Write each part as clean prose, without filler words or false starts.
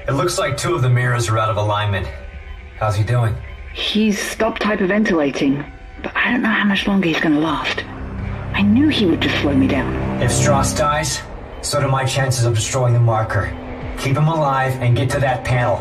It looks like 2 of the mirrors are out of alignment. How's he doing? He's stopped hyperventilating, but I don't know how much longer he's gonna last. I knew he would just slow me down. If Strauss dies, so do my chances of destroying the marker. Keep him alive and get to that panel.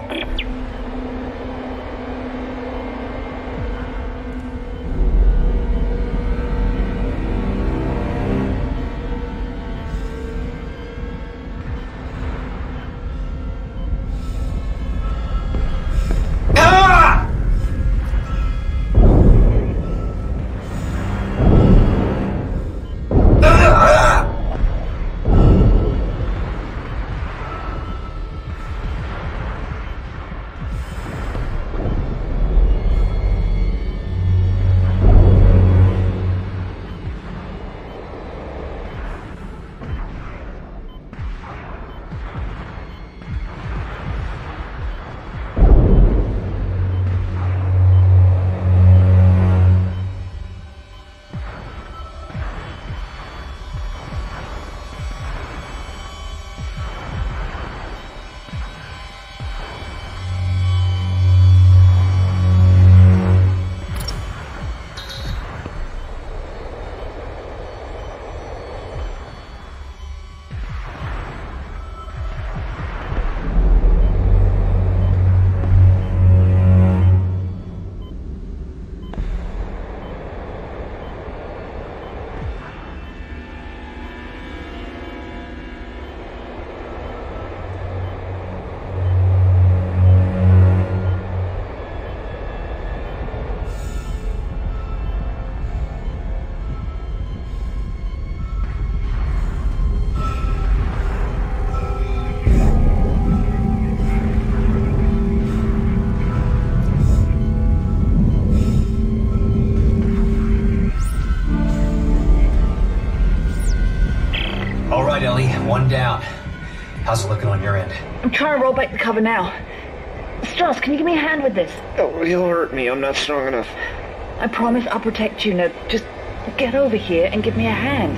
Ellie, 1 down. How's it looking on your end? I'm trying to roll back the cover now. Strauss, can you give me a hand with this? Oh, he'll hurt me. I'm not strong enough. I promise I'll protect you. Now, just get over here and give me a hand.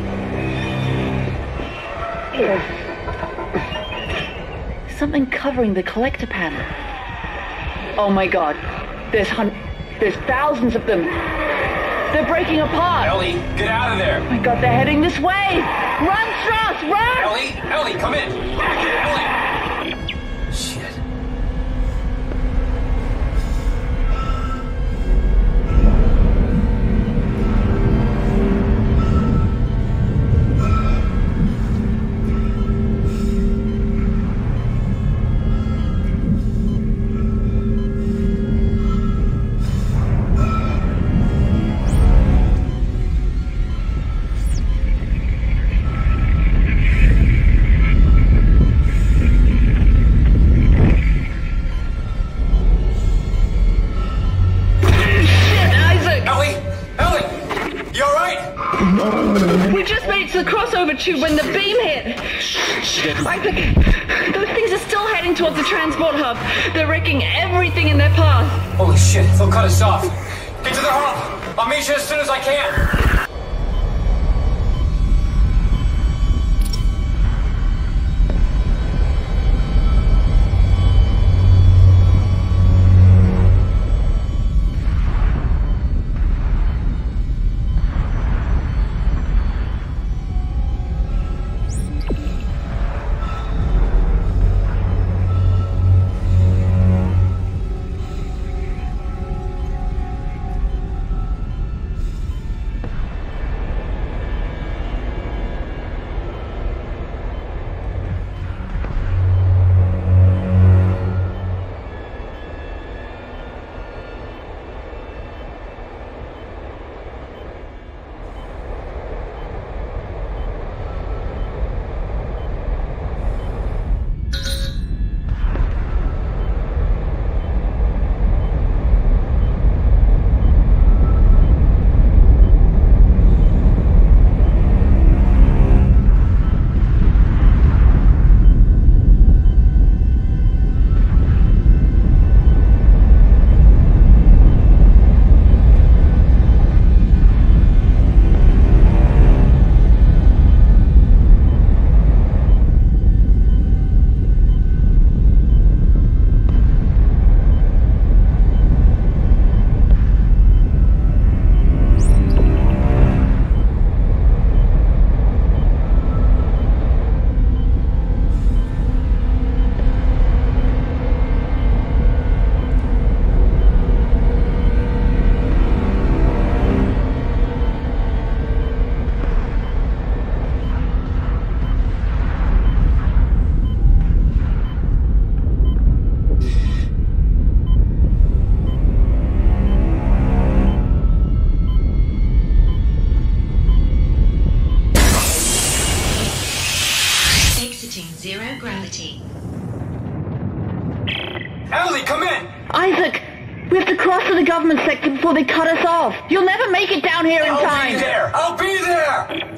Something covering the collector panel. Oh my god. There's thousands of them. They're breaking apart. Ellie, get out of there. Oh my god, they're heading this way. Run, Strauss, run! Ellie, come in. Ellie. Shit. Tube when the beam hit. Isaac, those things are still heading towards the transport hub. They're wrecking everything in their path. Holy shit, they'll cut us off. Get to the hub. I'll meet you as soon as I can. zero gravity. Ellie, come in! Isaac! We have to cross to the government sector before they cut us off. You'll never make it down here in time. I'll be there! I'll be there!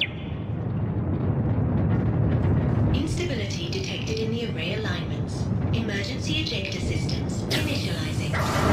Instability detected in the array alignments. Emergency ejector systems initializing.